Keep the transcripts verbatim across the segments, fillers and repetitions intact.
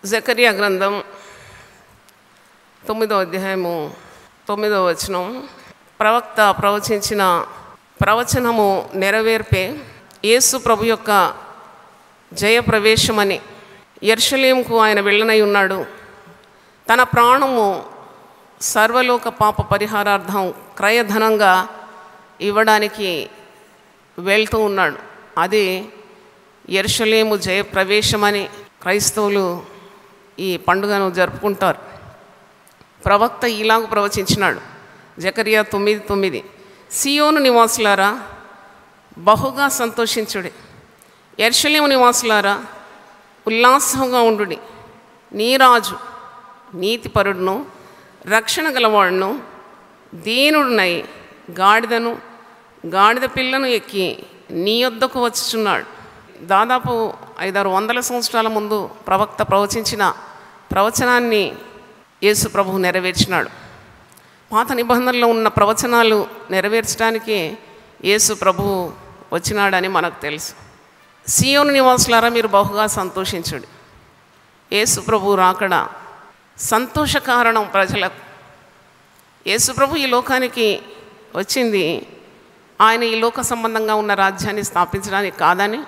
జకరియా గ్రంథం తొమ్మిదో అధ్యాయము తొమ్మిదో వచనం. ప్రవక్త ప్రవచించిన ప్రవచనము నెరవేర్పే యేసు ప్రభు యొక్క జయప్రవేశమని. యెరూషలేముకు ఆయన వెళ్ళనై ఉన్నాడు. తన ప్రాణము సర్వలోక పాప పరిహారార్థం క్రయధనంగా ఇవ్వడానికి వెళ్తూ ఉన్నాడు. అది యెరూషలేము జయప్రవేశమని క్రైస్తవులు ఈ పండుగను జరుపుకుంటారు. ప్రవక్త ఇలాగ ప్రవచించినాడు. జకరియా తొమ్మిది తొమ్మిది సియోను నివాసులారా బహుగా సంతోషించుడి, యెరూషలేము నివాసులారా ఉల్లాసంగా ఉండుడి. నీ రాజు నీతిపరుడును రక్షణ గలవాడును దీనుడునై గాడిదను గాడిద పిల్లను ఎక్కి నీ యొద్దకు వచ్చుచున్నాడు. దాదాపు ఐదారు వందల సంవత్సరాల ముందు ప్రవక్త ప్రవచించిన ప్రవచనాన్ని యేసు ప్రభువు నెరవేర్చినాడు. పాత నిబంధనలో ఉన్న ప్రవచనాలు నెరవేర్చడానికి యేసు ప్రభువు వచ్చినాడని మనకు తెలుసు. సియోను నివాసులారా మీరు బహుగా సంతోషించుడి. యేసు ప్రభువు రాకడ సంతోష కారణం ప్రజలకు. యేసు ప్రభు ఈ లోకానికి వచ్చింది ఆయన ఈ లోక సంబంధంగా ఉన్న రాజ్యాన్ని స్థాపించడానికి కాదని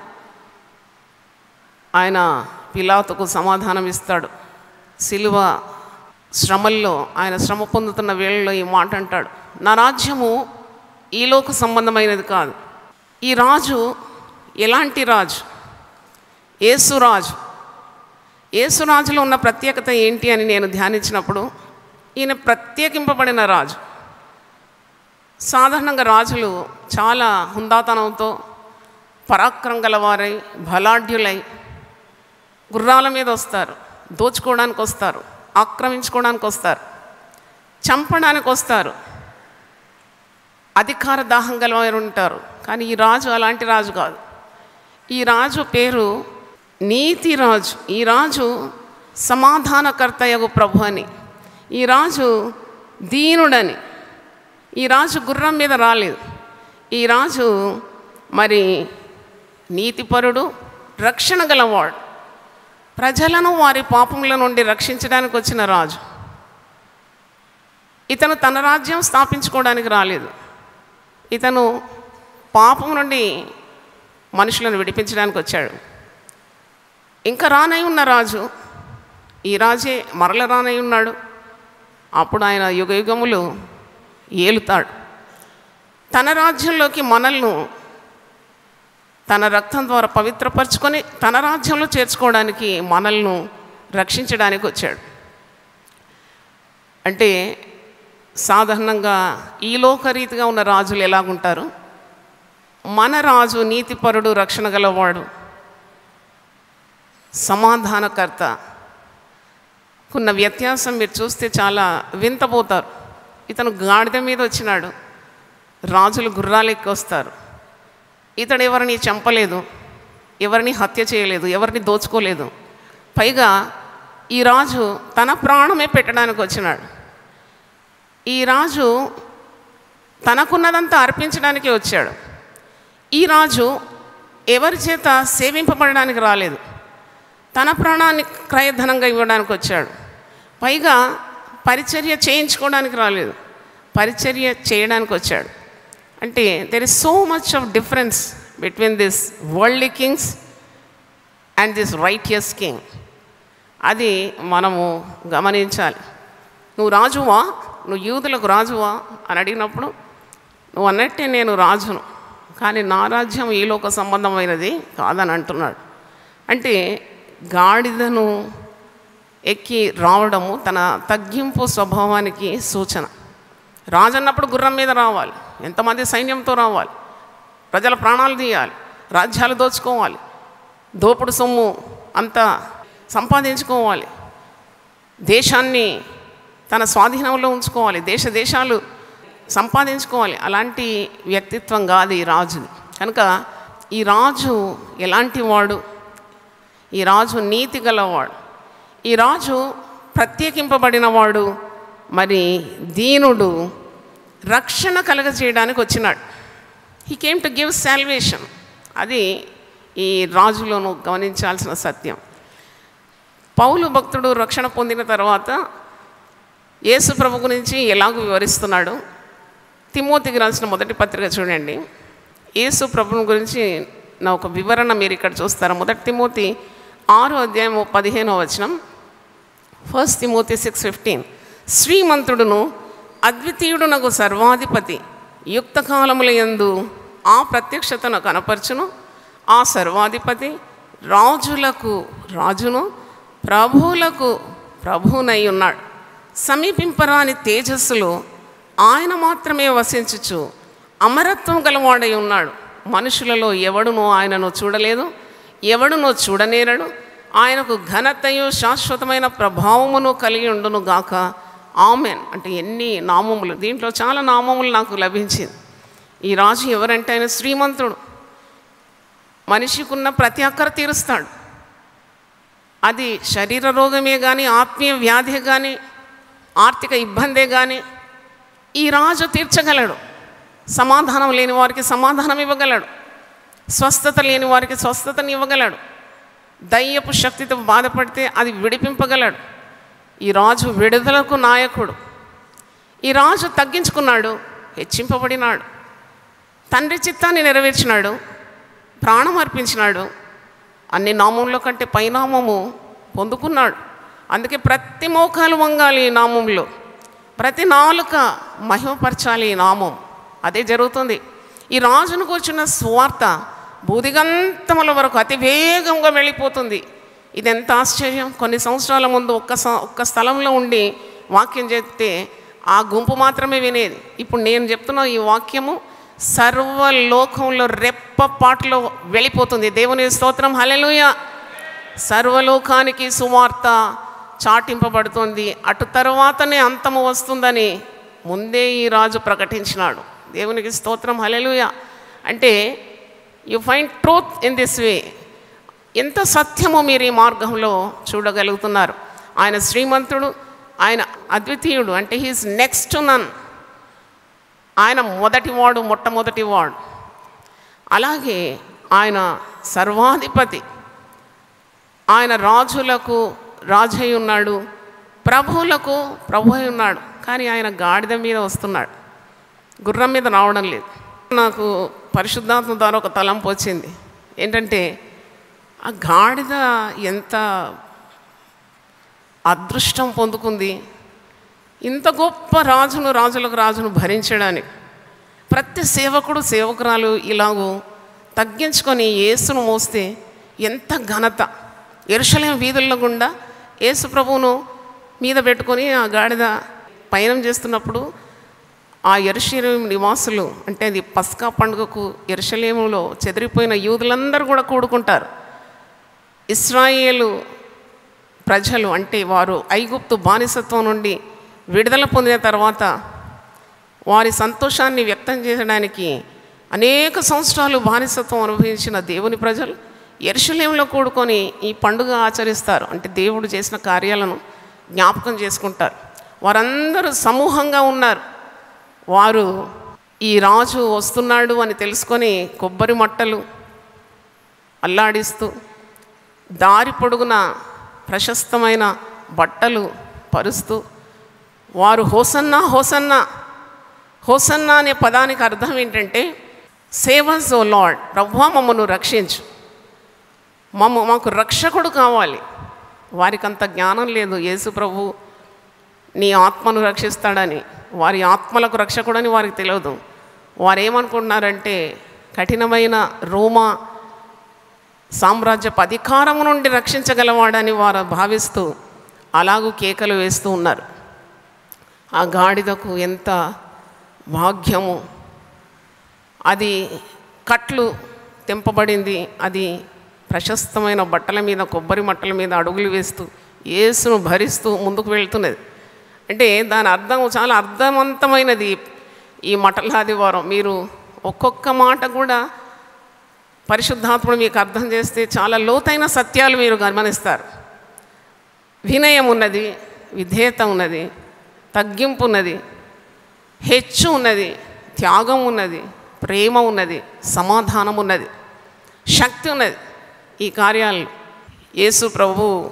ఆయన పిలాతుకు సమాధానం ఇస్తాడు. సిలువ శ్రమల్లో ఆయన శ్రమ పొందుతున్న వేళలో ఈ మాట అంటాడు, నా రాజ్యము ఈ లోక సంబంధమైనది కాదు. ఈ రాజు ఎలాంటి రాజు? యేసురాజు. యేసురాజులో ఉన్న ప్రత్యేకత ఏంటి అని నేను ధ్యానించినప్పుడు ఈయన ప్రత్యేకింపబడిన రాజు. సాధారణంగా రాజులు చాలా హుందాతనంతో పరాక్రమం గలవారై బలాఢ్యులై గుర్రాల మీద వస్తారు, దోచుకోవడానికి వస్తారు, ఆక్రమించుకోవడానికి వస్తారు, చంపడానికి వస్తారు, అధికార దాహం గలవారు ఉంటారు. కానీ ఈ రాజు అలాంటి రాజు కాదు. ఈ రాజు పేరు నీతి రాజు. ఈ రాజు సమాధానకర్తయగు ప్రభు అని. ఈ రాజు దీనుడని. ఈ రాజు గుర్రం మీద రాలేదు. ఈ రాజు మరి నీతిపరుడు, రక్షణ గలవాడు, ప్రజలను వారి పాపముల నుండి రక్షించడానికి వచ్చిన రాజు. ఇతను తన రాజ్యం స్థాపించుకోవడానికి రాలేదు. ఇతను పాపం నుండి మనుషులను విడిపించడానికి వచ్చాడు. ఇంకా రానై ఉన్న రాజు, ఈ రాజే మరల రానై ఉన్నాడు. అప్పుడు ఆయన యుగ యుగములు ఏలుతాడు. తన రాజ్యంలోకి మనల్ని తన రక్తం ద్వారా పవిత్రపరచుకొని తన రాజ్యంలో చేర్చుకోవడానికి మనల్ని రక్షించడానికి వచ్చాడు. అంటే సాధారణంగా ఈ లోకరీతిగా ఉన్న రాజులు ఎలాగుంటారు? మన రాజు నీతిపరుడు, రక్షణ గలవాడు, సమాధానకర్త. కొన్న వ్యత్యాసం మీరు చూస్తే చాలా వింతపోతారు. ఇతను గాడిద మీద వచ్చినాడు, రాజులు గుర్రాలు ఎక్కి వస్తారు. ఇతడు ఎవరిని చంపలేదు, ఎవరిని హత్య చేయలేదు, ఎవరిని దోచుకోలేదు. పైగా ఈ రాజు తన ప్రాణమే పెట్టడానికి వచ్చినాడు. ఈ రాజు తనకున్నదంతా అర్పించడానికి వచ్చాడు. ఈ రాజు ఎవరి చేత సేవింపబడడానికి రాలేదు, తన ప్రాణాన్ని క్రయధనంగా ఇవ్వడానికి వచ్చాడు. పైగా పరిచర్య చేయించుకోవడానికి రాలేదు, పరిచర్య చేయడానికి వచ్చాడు. అంటే there is so much of difference between this worldly kings and this righteous king. అది మనము గమనించాలి. నువ్వు రాజువా, నువ్వు యూదులకు రాజువా అని అడిగినప్పుడు నువ్వు అన్నట్టే నేను రాజును, కానీ నా రాజ్యం ఈ లోక సంబంధమైనది కాదని అంటున్నాడు. అంటే గాడిదను ఎక్కి రావడము తన తగ్గింపు స్వభావానికి సూచన. రాజు అన్నప్పుడు గుర్రం మీద రావాలి, ఎంతమంది సైన్యంతో రావాలి, ప్రజల ప్రాణాలు తీయాలి, రాజ్యాలు దోచుకోవాలి, దోపుడు సొమ్ము అంతా సంపాదించుకోవాలి, దేశాన్ని తన స్వాధీనంలో ఉంచుకోవాలి, దేశ దేశాలు సంపాదించుకోవాలి. అలాంటి వ్యక్తిత్వం కాదు ఈ రాజుది. కనుక ఈ రాజు ఎలాంటి వాడు? ఈ రాజు నీతి గలవాడు, ఈ రాజు ప్రత్యేకింపబడినవాడు, మరి దీనుడు, రక్షణ కలగజేయడానికి వచ్చినాడు. He came to give salvation. అది ఈ రాజులోను గమనించాల్సిన సత్యం. పౌలు భక్తుడు రక్షణ పొందిన తర్వాత యేసు ప్రభు గురించి ఎలాగో వివరిస్తున్నాడు. తిమోతికి రాసిన మొదటి పత్రిక చూడండి. యేసు ప్రభుని గురించి నా ఒక వివరణ మీరు ఇక్కడ చూస్తారు. మొదటి తిమోతి ఆరో అధ్యాయం పదిహేనో వచనం. First Timothy six fifteen. శ్రీమంతుడును అద్వితీయుడు నాకు సర్వాధిపతి యుక్త కాలముల యందు ఆ ప్రత్యక్షతను కనపరచును. ఆ సర్వాధిపతి రాజులకు రాజును ప్రభువులకు ప్రభువునై ఉన్నాడు. సమీపింపరాని తేజస్సులో ఆయన మాత్రమే వసించుచు అమరత్వం గలవాడై ఉన్నాడు. మనుషులలో ఎవడునో ఆయనను చూడలేదు, ఎవడునో చూడనేరడు. ఆయనకు ఘనతయు శాశ్వతమైన ప్రభావమును కలిగి ఉండును గాక. ఆమెన్. అంటే ఎన్ని నామములు, దీంట్లో చాలా నామములు నాకు లభించింది. ఈ రాజు ఎవరంటే ఆయన శ్రీమంతుడు, మనిషికున్న ప్రతి అక్కర తీరుస్తాడు. అది శరీర రోగమే కానీ, ఆత్మీయ వ్యాధి కానీ, ఆర్థిక ఇబ్బందే కానీ ఈ రాజు తీర్చగలడు. సమాధానం లేని వారికి సమాధానం ఇవ్వగలడు, స్వస్థత లేని వారికి స్వస్థతను ఇవ్వగలడు, దయ్యపు శక్తితో బాధపడితే అది విడిపింపగలడు. ఈ రాజు విడుదలకు నాయకుడు. ఈ రాజు తగ్గించుకున్నాడు, హెచ్చింపబడినాడు, తండ్రి చిత్తాన్ని నెరవేర్చినాడు, ప్రాణం అర్పించినాడు, అన్ని నామంలో కంటే పైనామము పొందుకున్నాడు. అందుకే ప్రతి మోకాలు వంగాలి ఈ నామంలో, ప్రతి నాలుక మహిమపరచాలి ఈ నామం. అదే జరుగుతుంది. ఈ రాజును కూర్చున్న స్వార్థ భూదిగంతముల వరకు అతి వేగంగా వెళ్ళిపోతుంది. ఇది ఎంత ఆశ్చర్యం! కొన్ని సంవత్సరాల ముందు ఒక్క ఒక్క స్థలంలో ఉండి వాక్యం చెప్తే ఆ గుంపు మాత్రమే వినేది. ఇప్పుడు నేను చెప్తున్న ఈ వాక్యము సర్వలోకంలో రెప్పపాటులో వెళ్ళిపోతుంది. దేవుని స్తోత్రం, హల్లెలూయా. సర్వలోకానికి సువార్త చాటింపబడుతుంది. అటు తర్వాతనే అంతము వస్తుందని ముందే ఈ రాజు ప్రకటించినాడు. దేవునికి స్తోత్రం, హల్లెలూయా. అంటే you find truth in this way. ఎంత సత్యమో మీరు ఈ మార్గంలో చూడగలుగుతున్నారు. ఆయన శ్రీమంతుడు, ఆయన అద్వితీయుడు, అంటే హీఈస్ నెక్స్ట్ టు నన్. ఆయన మొదటివాడు, మొట్టమొదటివాడు. అలాగే ఆయన సర్వాధిపతి, ఆయన రాజులకు రాజై ఉన్నాడు, ప్రభువులకు ప్రభు అయి ఉన్నాడు. కానీ ఆయన గాడిద మీద వస్తున్నాడు, గుర్రం మీద రావడం లేదు. నాకు పరిశుద్ధాత్మ ద్వారా ఒక తలంపు వచ్చింది. ఏంటంటే ఆ గాడిద ఎంత అదృష్టం పొందుకుంది, ఇంత గొప్ప రాజును రాజులకు రాజును భరించడానికి. ప్రతి సేవకుడు సేవకురాలు ఇలాగూ తగ్గించుకొని యేసును మోస్తే ఎంత ఘనత. యెరూషలేము వీధుల్లో గుండా యేసు ప్రభువును మీద పెట్టుకొని ఆ గాడిద పయనం చేస్తున్నప్పుడు ఆ యెరూషలేము నివాసులు, అంటే అది పస్కా పండుగకు యెరూషలేములో చెదిరిపోయిన యూదులందరూ కూడా కూడుకుంటారు. ఇశ్రాయేలు ప్రజలు, అంటే వారు ఐగుప్తు బానిసత్వం నుండి విడుదల పొందిన తర్వాత వారి సంతోషాన్ని వ్యక్తం చేయడానికి అనేక సంవత్సరాలు బానిసత్వం అనుభవించిన దేవుని ప్రజలు యెరూషలేములో కూడుకొని ఈ పండుగ ఆచరిస్తారు. అంటే దేవుడు చేసిన కార్యాలను జ్ఞాపకం చేసుకుంటారు. వారందరూ సమూహంగా ఉన్నారు. వారు ఈ రాజు వస్తున్నాడు అని తెలుసుకొని కొబ్బరి మట్టలు అల్లాడిస్తూ, దారి పొడుగున ప్రశస్తమైన బట్టలు పరుస్తూ వారు హోసన్నా హోసన్నా హోసన్నా అనే పదానికి అర్థం ఏంటంటే సేవస్ ఓ లార్డ్, ప్రభువా మమ్మను రక్షించు, మమ్మ మాకు రక్షకుడు కావాలి. వారికి అంత జ్ఞానం లేదు యేసు ప్రభు నీ ఆత్మను రక్షిస్తాడని, వారి ఆత్మలకు రక్షకుడని వారికి తెలియదు. వారు ఏమనుకుంటున్నారంటే కఠినమైన రోమా సామ్రాజ్యపు అధికారము నుండి రక్షించగలవాడని వారు భావిస్తూ అలాగూ కేకలు వేస్తూ ఉన్నారు. ఆ గాడిదకు ఎంత భాగ్యము! అది కట్లు తెంపబడింది, అది ప్రశస్తమైన బట్టల మీద, కొబ్బరి మట్టల మీద అడుగులు వేస్తూ యేసును భరిస్తూ ముందుకు వెళ్తున్నది. అంటే దాని అర్థం చాలా అర్థవంతమైనది. ఈ మటలాదివారం మీరు ఒక్కొక్క మాట కూడా పరిశుద్ధాత్ముడు మీకు అర్థం చేస్తే చాలా లోతైన సత్యాలు మీరు గమనిస్తారు. వినయం ఉన్నది, విధేయత ఉన్నది, తగ్గింపు ఉన్నది, హెచ్చు ఉన్నది, త్యాగం ఉన్నది, ప్రేమ ఉన్నది, సమాధానం ఉన్నది, శక్తి ఉన్నది. ఈ కార్యాలు యేసు ప్రభు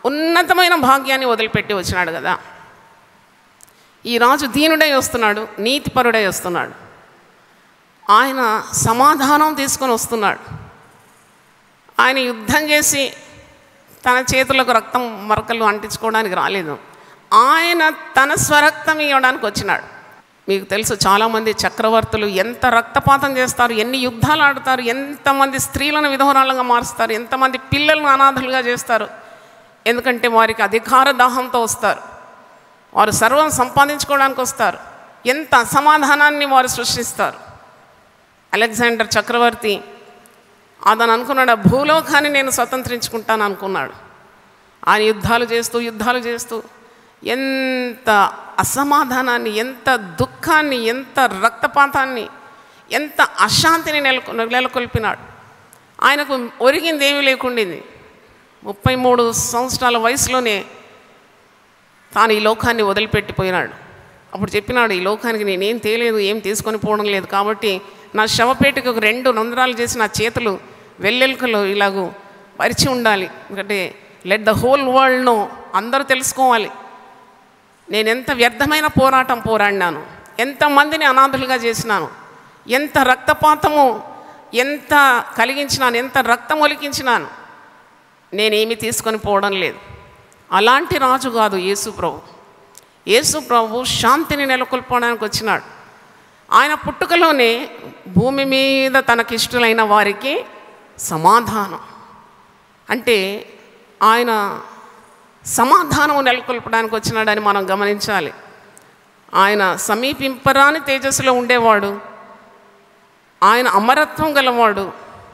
ఉన్నతమైన భాగ్యాన్ని వదిలిపెట్టి వచ్చినాడు కదా. ఈ రాజు దీనుడై వస్తున్నాడు, నీతిపరుడై వస్తున్నాడు. ఆయన సమాధానం తీసుకొని వస్తున్నాడు. ఆయన యుద్ధం చేసి తన చేతులకు రక్తం మరకలు అంటించుకోవడానికి రాలేదు. ఆయన తన స్వరక్తం ఇవ్వడానికి వచ్చినాడు. మీకు తెలుసు, చాలామంది చక్రవర్తులు ఎంత రక్తపాతం చేస్తారు, ఎన్ని యుద్ధాలు ఆడుతారు, ఎంతమంది స్త్రీలను విధవరాలుగా మారుస్తారు, ఎంతమంది పిల్లలను అనాథలుగా చేస్తారు. ఎందుకంటే వారికి అధికార దాహంతో వస్తారు, వారు సర్వం సంపాదించుకోవడానికి వస్తారు. ఎంత అసమాధానాన్ని వారు సృష్టిస్తారు. అలెగ్జాండర్ చక్రవర్తి అతను అనుకున్నాడు, భూలోకాన్ని నేను స్వతంత్రించుకుంటాను అనుకున్నాడు. ఆయన యుద్ధాలు చేస్తూ యుద్ధాలు చేస్తూ ఎంత అసమాధానాన్ని, ఎంత దుఃఖాన్ని, ఎంత రక్తపాతాన్ని, ఎంత అశాంతిని నెలకొ నెలకొల్పినాడు. ఆయనకు ఒరిగింది ఏమీ లేకుండింది. ముప్పై మూడు సంవత్సరాల వయసులోనే తాను ఈ లోకాన్ని వదిలిపెట్టిపోయినాడు. అప్పుడు చెప్పినాడు, ఈ లోకానికి నేనేం తేలేదు, ఏం తీసుకొని పోవడం లేదు, కాబట్టి నా శవపేటకు ఒక రెండు రంధ్రాలు చేసి నా చేతులు వెల్లెలుకలు ఇలాగూ పరిచి ఉండాలి. ఎందుకంటే let the whole world know, అందరూ తెలుసుకోవాలి నేను ఎంత వ్యర్థమైన పోరాటం పోరాడినాను, ఎంతమందిని అనాథులుగా చేసినాను, ఎంత రక్తపాతము ఎంత కలిగించినాను, ఎంత రక్తం ఒలికించినాను, నేనేమి తీసుకొని పోవడం లేదు. అలాంటి రాజు కాదు యేసు ప్రభు. యేసు ప్రభు శాంతిని నెలకొల్పడానికి వచ్చినాడు. ఆయన పుట్టుకలోనే భూమి మీద తనకిష్టులైన వారికి సమాధానం, అంటే ఆయన సమాధానం నెలకొల్పడానికి వచ్చినాడని మనం గమనించాలి. ఆయన సమీపింపరాని తేజస్సులో ఉండేవాడు, ఆయన అమరత్వం గలవాడు,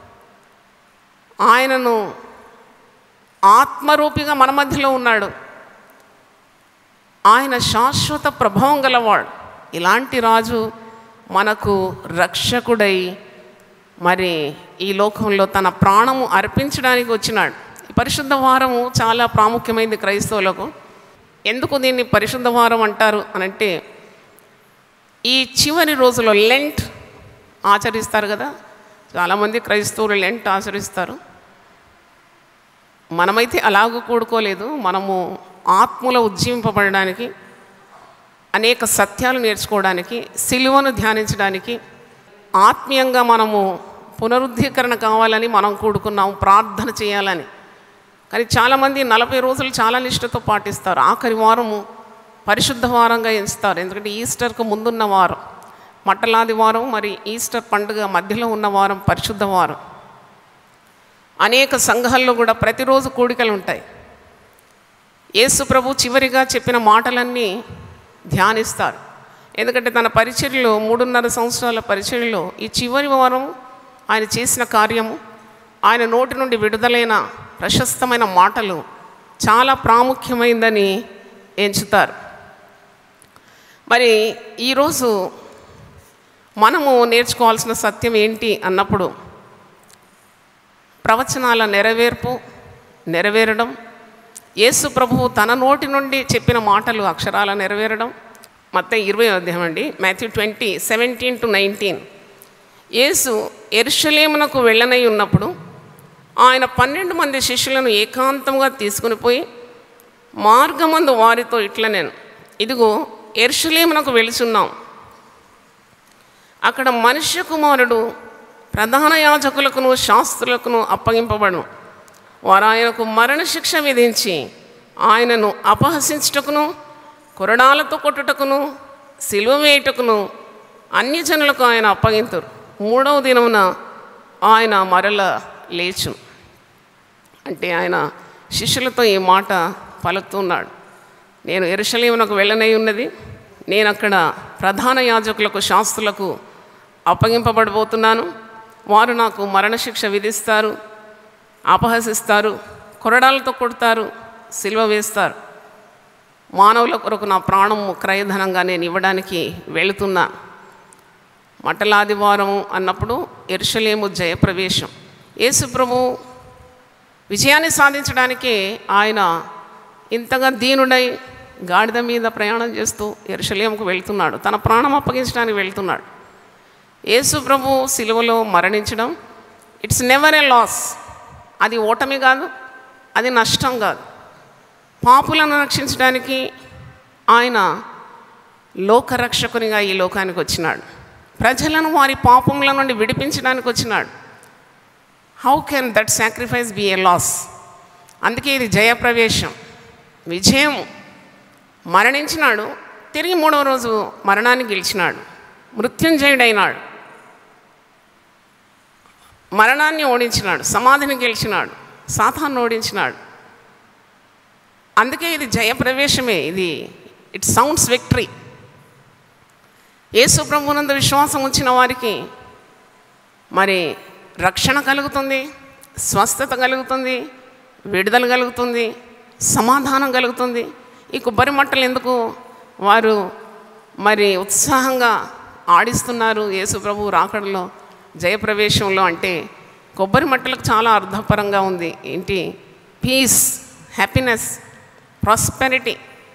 ఆయనను ఆత్మరూపిగా మన మధ్యలో ఉన్నాడు, ఆయన శాశ్వత ప్రభావం గలవాడు. ఇలాంటి రాజు మనకు రక్షకుడై మరి ఈ లోకంలో తన ప్రాణము అర్పించడానికి వచ్చినాడు. ఈ పరిశుద్ధ వారము చాలా ప్రాముఖ్యమైనది క్రైస్తవులకు. ఎందుకు దీన్ని పరిశుద్ధ వారం అంటారు అనంటే, ఈ చివరి రోజులో లెంట్ ఆచరిస్తారు కదా, చాలామంది క్రైస్తవులు లెంట్ ఆచరిస్తారు. మనమైతే అలాగూ కూడుకోలేదు. మనము ఆత్మలో ఉజ్జీవింపబడడానికి, అనేక సత్యాలు నేర్చుకోవడానికి, సిలువను ధ్యానించడానికి, ఆత్మీయంగా మనము పునరుద్ధీకరణ కావాలని మనం కూడుకున్నాము, ప్రార్థన చేయాలని. కానీ చాలామంది నలభై రోజులు చాలా నిష్ఠతో పాటిస్తారు. ఆఖరి వారము పరిశుద్ధ వారంగా ఎంచుతారు. ఎందుకంటే ఈస్టర్కు ముందున్న వారం మట్టలాది వారం, మరి ఈస్టర్ పండుగ మధ్యలో ఉన్న వారం పరిశుద్ధ వారం. అనేక సంఘాల్లో కూడా ప్రతిరోజు కూడికలు ఉంటాయి. యేసు ప్రభు చివరిగా చెప్పిన మాటలన్నీ ధ్యానిస్తారు. ఎందుకంటే తన పరిచర్యలో, మూడున్నర సంవత్సరాల పరిచర్యలో ఈ చివరి వారం ఆయన చేసిన కార్యము, ఆయన నోటి నుండి విడుదలైన ప్రశస్తమైన మాటలు చాలా ప్రాముఖ్యమైందని ఎంచుతారు. మరి ఈరోజు మనము నేర్చుకోవాల్సిన సత్యం ఏంటి అన్నప్పుడు, ప్రవచనాల నెరవేర్పు నెరవేరడం, యేసు ప్రభువు తన నోటి నుండి చెప్పిన మాటలు అక్షరాల నెరవేరడం. మత్తయి ఇరవై అధ్యాయం అండి, Matthew twenty seventeen to nineteen. యేసు యెరూషలేమునకు వెళ్ళనై ఉన్నప్పుడు ఆయన పన్నెండు మంది శిష్యులను ఏకాంతంగా తీసుకుని పోయి మార్గమందు వారితో ఇట్లా, నేను ఇదిగో యెరూషలేమునకు వెళుచున్నాం, అక్కడ మనుష్య కుమారుడు ప్రధాన యాజకులకును శాస్త్రులకును అప్పగింపబడును. వారు ఆయనకు మరణశిక్ష విధించి ఆయనను అపహసించుటకును, కొరడాలతో కొట్టుటకును, సిలువ వేయుటకును అన్యజనులకు ఆయన అప్పగింతురు. మూడవ దినమున ఆయన మరల లేచు. అంటే ఆయన శిష్యులతో ఈ మాట పలుకుతున్నాడు, నేను యెరూషలేమునకు వెళ్ళనై ఉన్నది, నేను అక్కడ ప్రధాన యాజకులకు శాస్త్రులకు అప్పగింపబడబోతున్నాను. వారు నాకు మరణశిక్ష విధిస్తారు, అపహసిస్తారు, కొరడాలతో కొడతారు, సిలువ వేస్తారు. మానవుల కొరకు నా ప్రాణము క్రయధనంగా నేను ఇవ్వడానికి వెళుతున్నా. మట్టలాదివారం అన్నప్పుడు యెరూషలేము జయప్రవేశం. యేసు ప్రభు విజయాన్ని సాధించడానికి ఆయన ఇంతగా దీనుడై గాడిద మీద ప్రయాణం చేస్తూ యెరూషలేముకు వెళ్తున్నాడు, తన ప్రాణం అప్పగించడానికి వెళ్తున్నాడు. యేసు ప్రభు సిలువలో మరణించడం ఇట్స్ నెవర్ ఏ లాస్. అది ఓటమి కాదు, అది నష్టం కాదు. పాపులను రక్షించడానికి ఆయన లోకరక్షకునిగా ఈ లోకానికి వచ్చినాడు. ప్రజలను వారి పాపముల నుండి విడిపించడానికి వచ్చినాడు. How can that sacrifice be a loss? అందుకే ఇది జయప్రవేశం, విజయం. మరణించినాడు, తిరిగి మూడవ రోజు మరణాన్ని గెలిచినాడు, మృత్యుంజయుడైనాడు, మరణాన్ని ఓడించినాడు, సమాధిని గెలిచినాడు, సాతాన్ని ఓడించినాడు. అందుకే ఇది జయప్రవేశమే. ఇది ఇట్ సౌండ్స్ విక్టరీ. యేసు ప్రభువునందు విశ్వాసం ఉంచిన వారికి మరి రక్షణ కలుగుతుంది, స్వస్థత కలుగుతుంది, విడుదల కలుగుతుంది, సమాధానం కలుగుతుంది. ఈ కొబ్బరి మట్టలు ఎందుకు వారు మరి ఉత్సాహంగా ఆడిస్తున్నారు యేసు ప్రభువు రాకడలో, జయప్రవేశంలో అంటే కొబ్బరి మట్టలకు చాలా అర్థపరంగా ఉంది. ఏంటి? Peace, happiness, prosperity.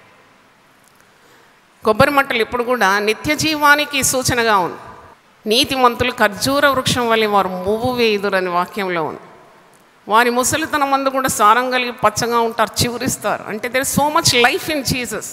కొబ్బరి మట్టలు ఇప్పుడు కూడా నిత్య జీవానికి సూచనగా ఉంది. నీతిమంతులు ఖర్జూర వృక్షం వల్ల వారు మువ్వు వేయుదురని వాక్యంలో ఉంది. వారి ముసలితనం మందు కూడా సారం కలిగి పచ్చగా ఉంటారు, చివరిస్తారు. అంటే there is so much life in Jesus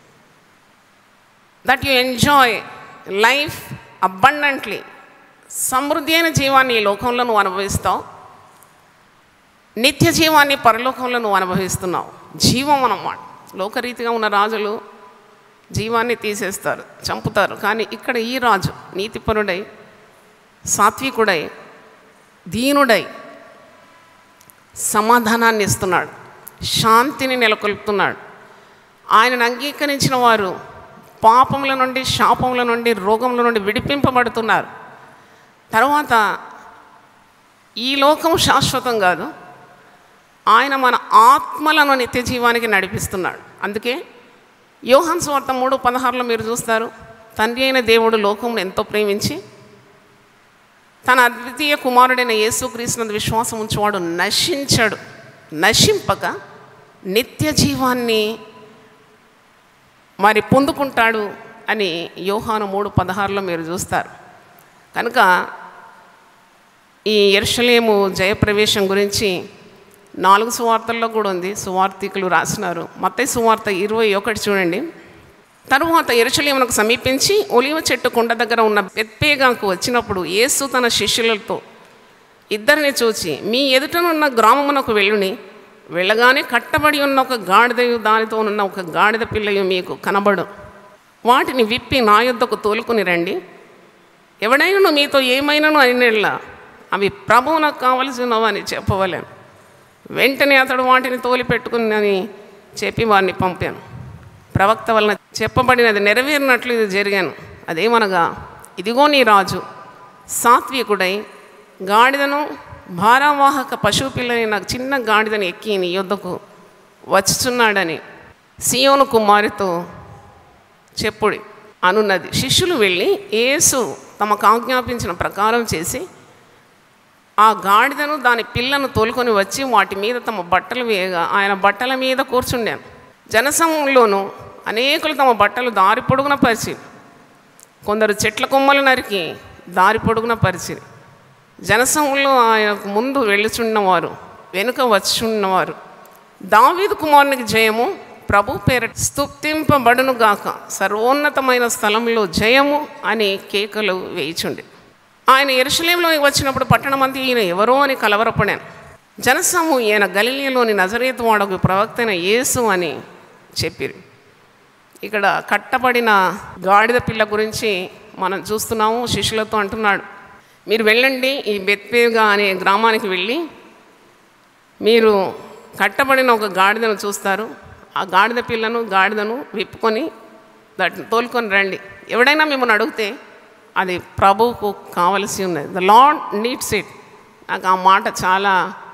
that you enjoy life abundantly. సమృద్ధి అయిన జీవాన్ని ఈ లోకంలో నువ్వు అనుభవిస్తావు, నిత్య జీవాన్ని పరలోకంలో నువ్వు అనుభవిస్తున్నావు. జీవం అన్నమాట. లోకరీతిగా ఉన్న రాజులు జీవాన్ని తీసేస్తారు, చంపుతారు. కానీ ఇక్కడ ఈ రాజు నీతిపరుడై, సాత్వికుడై, దీనుడై సమాధానాన్ని ఇస్తున్నాడు, శాంతిని నెలకొల్పుతున్నాడు. ఆయనను అంగీకరించిన వారు పాపముల నుండి, శాపముల నుండి, రోగముల నుండి విడిపింపబడుతున్నారు. తర్వాత ఈ లోకం శాశ్వతం కాదు, ఆయన మన ఆత్మలను నిత్య జీవానికి నడిపిస్తున్నాడు. అందుకే యోహాను సువార్త మూడు పదహారులో మీరు చూస్తారు, తండ్రి అయిన దేవుడు లోకమును ఎంతో ప్రేమించి తన అద్వితీయ కుమారుడైన యేసుక్రీస్తునందు విశ్వాసం ఉంచేవాడు నశించడు, నశింపక నిత్య జీవాన్ని మరి పొందుకుంటాడు అని యోహాను మూడు పదహారులో మీరు చూస్తారు. కనుక ఈ యెరూషలేము జయప్రవేశం గురించి నాలుగు సువార్తల్లో కూడా ఉంది, సువార్తికులు రాసినారు. మత్తయి సువార్త ఇరవై ఒకటి చూడండి. తరువాత యెరూషలేమునకు సమీపించి ఒలివ చెట్టు కొండ దగ్గర ఉన్న బెత్పేగాకు వచ్చినప్పుడు యేసు తన శిష్యులతో ఇద్దరిని చూచి, మీ ఎదుటనున్న గ్రామమునకు వెళ్ళుని, వెళ్ళగానే కట్టబడి ఉన్న ఒక గాడిదయు దానితో ఉన్న ఒక గాడిద పిల్లయు మీకు కనబడు. వాటిని విప్పి నా యొద్దకు తోలుకుని రండి. ఎవడైనా మీతో ఏమైనాను అయినట్లా అవి ప్రభువునకు కావలసినవని చెప్పవలేను. వెంటనే అతడు వాటిని తోలి పెట్టుకుని చెప్పి వారిని పంపాను. ప్రవక్త వలన చెప్పబడినది నెరవేరినట్లు ఇది జరిగాను. అదేమనగా, ఇదిగో నీ రాజు సాత్వికుడై గాడిదను భారవాహక పశువు పిల్లని నాకు చిన్న గాడిదని ఎక్కి నీ యొద్దకు వచ్చుచున్నాడని సియోను కుమారితో చెప్పుడి అనున్నది. శిష్యులు వెళ్ళి యేసు తమకు ఆజ్ఞాపించిన ప్రకారం చేసి ఆ గాడిదను దాని పిల్లను తోలుకొని వచ్చి వాటి మీద తమ బట్టలు వేయగా ఆయన బట్టల మీద కూర్చుండాను. జనసమూహంలోనూ అనేకులు తమ బట్టలు దారి పొడుగున పరిచి, కొందరు చెట్ల కొమ్మలు నరికి దారి పొడుగున పరిచి, జనసమూహంలో ఆయనకు ముందు వెళ్ళుచున్నవారు వెనుక వచ్చుచున్నవారు దావీదు కుమారునికి జయము, ప్రభు పేర స్తుతింపబడును గాక, సర్వోన్నతమైన స్థలంలో జయము అని కేకలు వేయిచుండే. ఆయన యెరూషలేములో వచ్చినప్పుడు పట్టణమంతా ఈయన ఎవరో అని కలవరపడాను. జనసమూహం ఈయన గలిలయలోని నజరేతు వాడకు ప్రవక్త అయిన యేసు అని చెప్పిరు. ఇక్కడ కట్టబడిన గాడిద పిల్ల గురించి మనం చూస్తున్నాము. శిష్యులతో అంటున్నాడు, మీరు వెళ్ళండి, ఈ బెత్పేగా అనే గ్రామానికి వెళ్ళి మీరు కట్టబడిన ఒక గాడిదను చూస్తారు. ఆ గాడిద పిల్లను గాడిదను విప్పుకొని దాటిని తోలుకొని రండి. ఎవడైనా మిమ్మల్ని అడిగితే అది ప్రభువుకు కావలసి ఉన్నది. The Lord needs it. నాకు ఆ మాట చాలా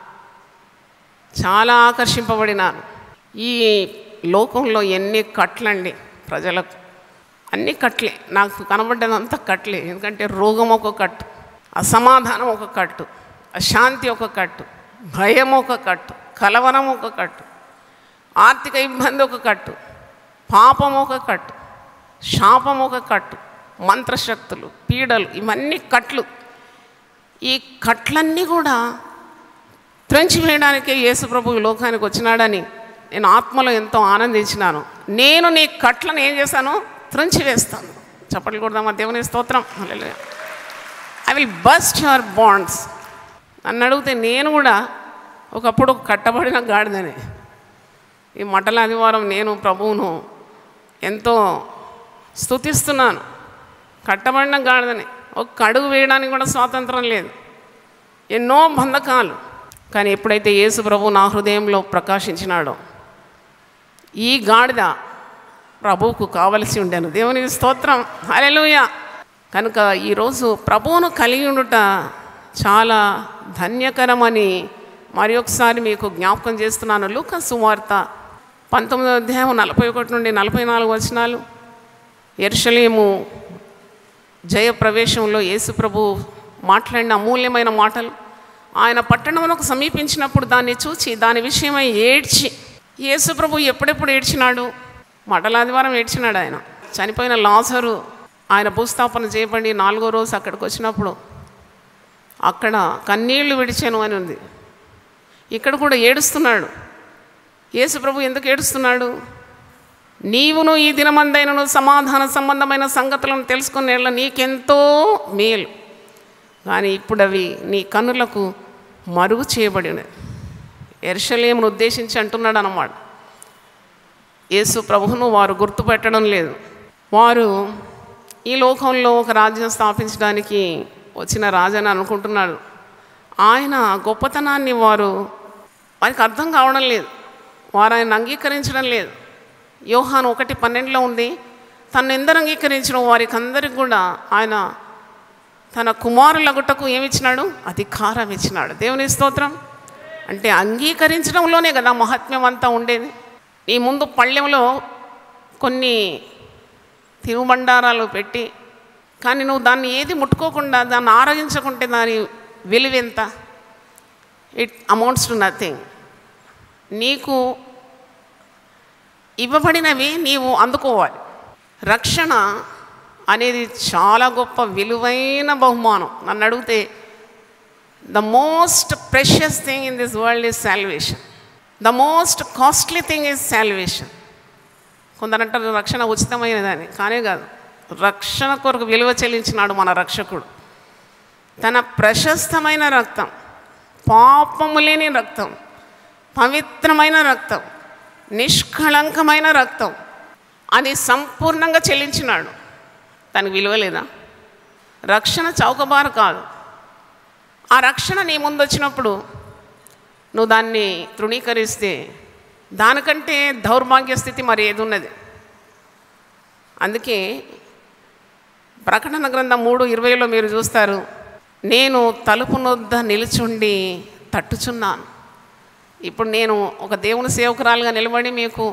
చాలా ఆకర్షింపబడినాను. ఈ లోకంలో ఎన్ని కట్లండి ప్రజలకు, అన్ని కట్లే. నాకు కనబడ్డదంతా కట్లే. ఎందుకంటే రోగం ఒక కట్టు, అసమాధానం ఒక కట్టు, అశాంతి ఒక కట్టు, భయం ఒక కట్టు, కలవరం ఒక కట్టు, ఆర్థిక ఇబ్బంది ఒక కట్టు, పాపం ఒక కట్టు, శాపం ఒక కట్టు, మంత్రశక్తులు, పీడలు, ఇవన్నీ కట్లు. ఈ కట్లన్నీ కూడా త్రెంచి వేయడానికే యేసు ప్రభువు లోకానికి వచ్చినాడని నేను ఆత్మలో ఎంతో ఆనందించినాను. నేను నీ కట్లను ఏం చేశాను? త్రుంచి వేస్తాను. చప్పట్లు కొడదామా దేవుని స్తోత్రం. హల్లెలూయా. I will bust your bonds. నన్ను అడిగితే నేను కూడా ఒకప్పుడు కట్టబడిన గాడిదని. ఈ మటల ఆదివారం నేను ప్రభువును ఎంతో స్తుతిస్తున్నాను. కట్టబడిన గాడిదని, ఒక అడుగు వేయడానికి కూడా స్వాతంత్రం లేదు, ఎన్నో బంధకాలు. కానీ ఎప్పుడైతే యేసు ప్రభు నా హృదయంలో ప్రకాశించినాడో, ఈ గాడిద ప్రభువుకు కావలసి ఉండేను. దేవునికి స్తోత్రం. హల్లెలూయా. కనుక ఈరోజు ప్రభువును కలిగి ఉండుట చాలా ధన్యకరమని మరి ఒకసారి మీకు జ్ఞాపకం చేస్తున్నాను. లూకా సువార్త పంతొమ్మిదవ అధ్యాయం నలభై ఒకటి నుండి నలభై నాలుగు వచనాలు. యెరూషలేము జయ ప్రవేశంలో యేసు ప్రభు మాట్లాడిన అమూల్యమైన మాటలు. ఆయన పట్టణమునకు సమీపించినప్పుడు దాన్ని చూచి దాని విషయమై ఏడ్చి, యేసు ప్రభు ఎప్పుడెప్పుడు ఏడ్చినాడు? మటల ఆదివారం ఏడ్చినాడు. ఆయన చనిపోయిన లాజరు ఆయన భూస్థాపన చేయబడి నాలుగో రోజు అక్కడికి వచ్చినప్పుడు అక్కడ కన్నీళ్లు విడిచాను అని ఉంది. ఇక్కడ కూడా ఏడుస్తున్నాడు. యేసు ప్రభు ఎందుకు ఏడుస్తున్నాడు? నీవును ఈ దినమందైనను సమాధాన సంబంధమైన సంగతులను తెలుసుకునేళ్ళ నీకెంతో మేలు, కానీ ఇప్పుడు అవి నీ కన్నులకు మరుగు చేయబడినవి. యెరూషలేమును ఉద్దేశించి అంటున్నాడు అన్నమాట. యేసు ప్రభువును వారు గుర్తుపెట్టడం లేదు. వారు ఈ లోకంలో ఒక రాజ్యం స్థాపించడానికి వచ్చిన రాజని అనుకుంటున్నాడు. ఆయన గొప్పతనాన్ని వారు వారికి అర్థం కావడం లేదు. వారు ఆయన అంగీకరించడం లేదు. యోహాను ఒకటి పన్నెండులో ఉంది, తను ఎందరు అంగీకరించిన వారికి అందరికి కూడా ఆయన తన కుమారులగుటకు ఏమిచ్చినాడు? అధికారం ఇచ్చినాడు. దేవుని స్తోత్రం. అంటే అంగీకరించడంలోనే కదా మహాత్మ్యం అంతా ఉండేది. ఈ ముందు పళ్ళెంలో కొన్ని తినుబండారాలు పెట్టి, కానీ నువ్వు దాన్ని ఏది ముట్టుకోకుండా దాన్ని ఆరగించకుంటే దాని విలువెంత? It amounts to nothing. నీకు ఇవ్వబడినవి నీవు అందుకోవాలి. రక్షణ అనేది చాలా గొప్ప విలువైన బహుమానం. నన్ను అడిగితే the most precious thing in this world is salvation. The most costly thing is salvation. కొందరంటారు రక్షణ ఉచితమైనదని. కానే కాదు. రక్షణ కొరకు విలువ చెల్లించినాడు మన రక్షకుడు. తన ప్రశస్తమైన రక్తం, పాపము లేని రక్తం, పవిత్రమైన రక్తం, నిష్కళంకమైన రక్తం, అది సంపూర్ణంగా చెల్లించినాడు. దానికి విలువ లేదా? రక్షణ చౌకబారు కాదు. ఆ రక్షణ నీ ముందు వచ్చినప్పుడు నువ్వు దాన్ని తృణీకరిస్తే దానికంటే దౌర్భాగ్య స్థితి మరి ఏది ఉన్నది? అందుకే ప్రకటన గ్రంథం మూడు ఇరవైలో మీరు చూస్తారు, నేను తలుపు నొద్ద నిలుచుండి తట్టుచున్నాను. ఇప్పుడు నేను ఒక దేవుని సేవకురాలుగా నిలబడి మీకు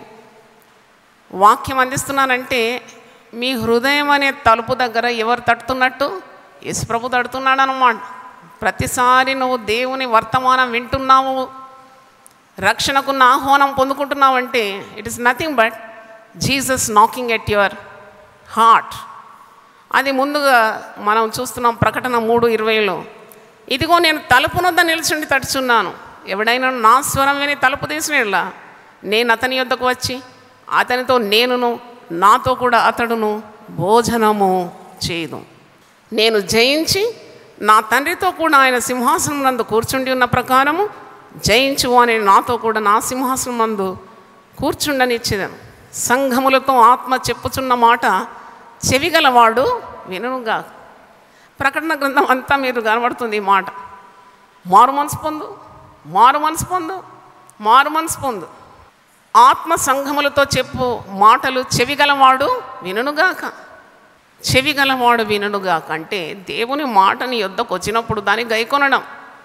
వాక్యం అందిస్తున్నానంటే మీ హృదయం అనే తలుపు దగ్గర ఎవరు తట్టుతున్నట్టు? యేసు ప్రభు తడుతున్నాడు అన్నమాట. ప్రతిసారి నువ్వు దేవుని వర్తమానం వింటున్నావు, రక్షణకున్న ఆహ్వానం పొందుకుంటున్నావంటే it is nothing but Jesus knocking at your heart. అది ముందుగా మనం చూస్తున్నాం ప్రకటన మూడు ఇరవైలో. ఇదిగో నేను తలుపు నొద్ద నిల్చుండి తడుచున్నాను, ఎవడైనా నా స్వరం విని తలుపు తీసినట్లా నేను అతని యొద్దకు వచ్చి అతనితో నేనును నాతో కూడా అతడును భోజనము చేయదు. నేను జయించి నా తండ్రితో కూడా ఆయన సింహాసనం నందు కూర్చుండి ఉన్న ప్రకారము జయించు అని నాతో కూడా నా సింహాసనం నందు కూర్చుండనిచ్చేదాను. సంఘములతో ఆత్మ చెప్పుచున్న మాట చెవిగలవాడు వినుగా. ప్రకటన గ్రంథం అంతా మీరు కనబడుతుంది ఈ మాట. మారు మనసు పొందు, మారు మనసు పొందు, మారు మనసు పొందు. ఆత్మ సంఘములతో చెప్పు మాటలు చెవిగలవాడు వినుగాక. చెవిగలవాడు వినుగాక అంటే దేవుని మాట నీ యొద్దకు వచ్చినప్పుడు దాన్ని గైకొనడం.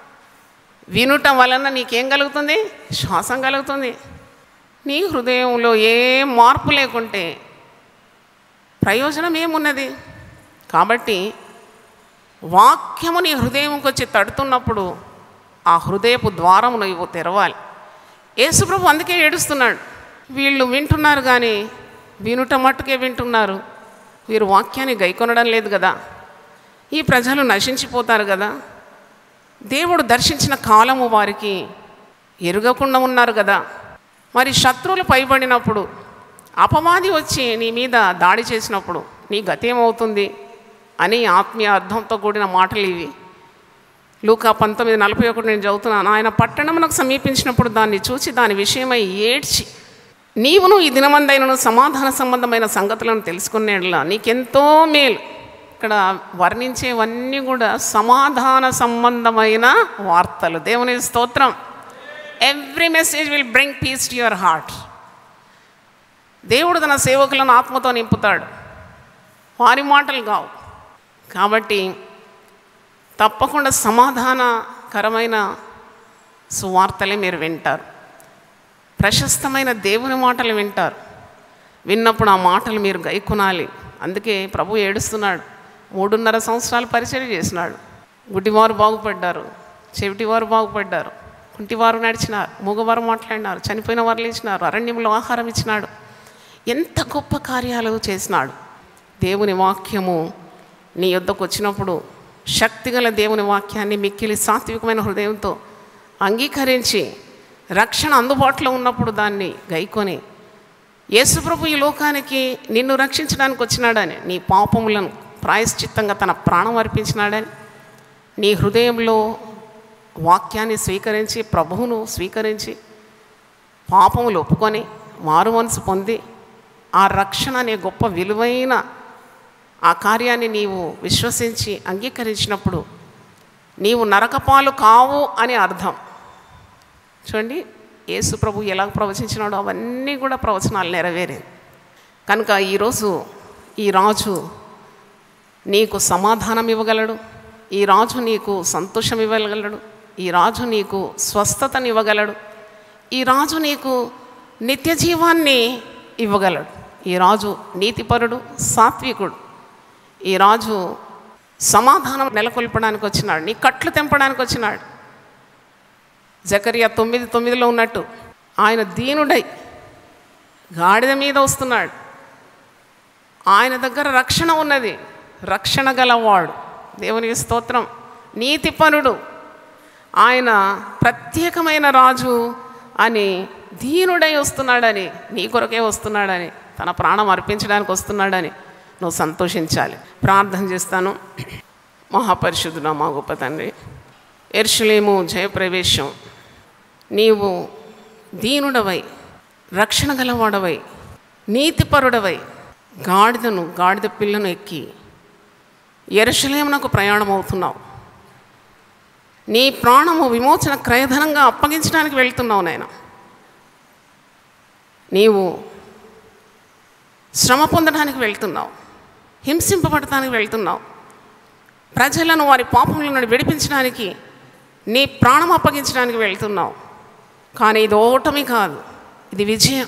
వినుట వలన నీకేం కలుగుతుంది? శ్వాసం కలుగుతుంది. నీ హృదయంలో ఏ మార్పు లేకుంటే ప్రయోజనం ఏమున్నది? కాబట్టి వాక్యము నీ హృదయంకి వచ్చి తడుతున్నప్పుడు ఆ హృదయపు ద్వారము నువ్వు తెరవాలి. యేసుప్రభు అందుకే ఏడుస్తున్నాడు. వీళ్ళు వింటున్నారు కానీ వినుట మట్టుకే వింటున్నారు, వీరు వాక్యాన్ని గైకొనడం లేదు కదా, ఈ ప్రజలు నశించిపోతారు కదా, దేవుడు దర్శించిన కాలము వారికి ఎరుగకుండా ఉన్నారు కదా, మరి శత్రువులు పైబడినప్పుడు, అపవాది వచ్చి నీ మీద దాడి చేసినప్పుడు నీ గతి ఏమవుతుంది అని ఆత్మీయ అర్థంతో కూడిన మాటలు ఇవి. లూకా పంతొమ్మిది నలభై ఒకటి నేను చదువుతున్నాను. ఆయన పట్టణమునకు సమీపించినప్పుడు దాన్ని చూసి దాని విషయమై ఏడ్చి, నీవును ఈ దినమందైనను సమాధాన సంబంధమైన సంగతులను తెలుసుకునేలా నీకెంతో మేలు. ఇక్కడ వర్ణించేవన్నీ కూడా సమాధాన సంబంధమైన వార్తలు. దేవుని స్తోత్రం. Every message will bring peace to your heart. దేవుడు తన సేవకులను ఆత్మతో నింపుతాడు, వారి మాటలు కావు. కాబట్టి తప్పకుండా సమాధానకరమైన సువార్తలే మీరు వింటారు. ప్రశస్తమైన దేవుని మాటలు వింటారు. విన్నప్పుడు ఆ మాటలు మీరు గైకొనాలి. అందుకే ప్రభు ఏడుస్తున్నాడు. మూడున్నర సంవత్సరాలు పరిచయం చేసినాడు. గుడ్డివారు బాగుపడ్డారు, చెవిటివారు బాగుపడ్డారు, కుంటివారు నడిచినారు, మూగవారు మాట్లాడినారు, చనిపోయిన వారు లేచినారు, అరణ్యంలో ఆహారం ఇచ్చినాడు. ఎంత గొప్ప కార్యాలు చేసినాడు. దేవుని వాక్యము నీ యొద్దకు వచ్చినప్పుడు శక్తిగల దేవుని వాక్యాన్ని మిక్కిలి సాత్వికమైన హృదయంతో అంగీకరించి, రక్షణ అందుబాటులో ఉన్నప్పుడు దాన్ని గైకొని, యేసుప్రభు ఈ లోకానికి నిన్ను రక్షించడానికి వచ్చినాడని, నీ పాపములను ప్రాయశ్చిత్తంగా తన ప్రాణం అర్పించినాడని, నీ హృదయంలో వాక్యాన్ని స్వీకరించి, ప్రభువును స్వీకరించి, పాపములు ఒప్పుకొని మారు మనసు పొంది, ఆ రక్షణ అనే గొప్ప విలువైన ఆ కార్యాన్ని నీవు విశ్వసించి అంగీకరించినప్పుడు నీవు నరకపాలు కావు అని అర్థం. చూడండి, యేసు ప్రభు ఎలా ప్రవచించినాడో అవన్నీ కూడా ప్రవచనాలు నెరవేరేది. కనుక ఈరోజు ఈ రాజు నీకు సమాధానం ఇవ్వగలడు, ఈ రాజు నీకు సంతోషం ఇవ్వగలడు, ఈ రాజు నీకు స్వస్థతని ఇవ్వగలడు, ఈ రాజు నీకు నిత్య జీవాన్ని ఇవ్వగలడు. ఈ రాజు నీతిపరుడు, సాత్వికుడు. ఈ రాజు సమాధానం నెలకొల్పడానికి వచ్చినాడు, నీ కట్లు తెంపడానికి వచ్చినాడు. జకరియా తొమ్మిది తొమ్మిదిలో ఉన్నట్టు ఆయన దీనుడై గాడిద మీద వస్తున్నాడు. ఆయన దగ్గర రక్షణ ఉన్నది, రక్షణ గలవాడు. దేవునికి స్తోత్రం. నీతిపరుడు, ఆయన ప్రత్యేకమైన రాజు అని దీనుడై వస్తున్నాడని, నీ కొరకే వస్తున్నాడని, తన ప్రాణం అర్పించడానికి వస్తున్నాడని నువ్వు సంతోషించాలి. ప్రార్థన చేస్తాను. మహాపరిశుద్ధుడా మా గొప్ప తండ్రి, యెరూషలేము జయప్రవేశం, నీవు దీనుడవై, రక్షణ గలవాడవై, నీతిపరుడవై గాడిదను గాడిద పిల్లను ఎక్కి యెరూషలేమునకు ప్రయాణం అవుతున్నావు. నీ ప్రాణము విమోచన క్రయధనంగా అప్పగించడానికి వెళ్తున్నావు నాయన. నీవు శ్రమ పొందడానికి వెళ్తున్నావు, హింసింపబడటానికి వెళ్తున్నావు, ప్రజలను వారి పాపముల నుండి విడిపించడానికి నీ ప్రాణం అప్పగించడానికి వెళ్తున్నావు. కానీ ఇది ఓటమి కాదు, ఇది విజయం.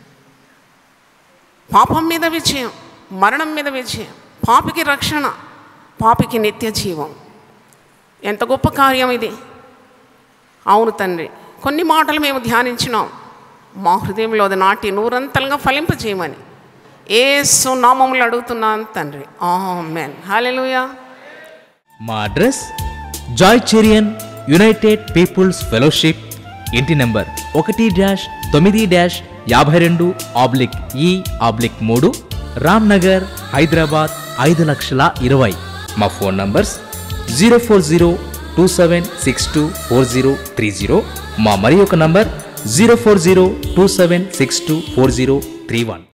పాపం మీద విజయం, మరణం మీద విజయం, పాపికి రక్షణ, పాపికి నిత్య జీవం. ఎంత గొప్ప కార్యం ఇది. అవును తండ్రి, కొన్ని మాటలు మేము ధ్యానించినాం, మా హృదయంలో అది నాటి నూరంతలుగా ఫలింపజేయమని యేసు నామములో అడుగుతున్నాను తండ్రి, ఆమేన్. హల్లెలూయా. మా address Joy Cherian United Peoples Fellowship, ఇంటి నెంబర్ ఒకటి డాష్ తొమ్మిది డాష్ యాభై రెండు ఆబ్లిక్ ఈ ఆబ్లిక్ మూడు, రామ్ నగర్, హైదరాబాద్ ఐదు లక్షల ఇరవై. మా phone numbers zero four zero two seven six two four zero three zero. మా మరి ఒక number zero four zero two seven six two four zero three one.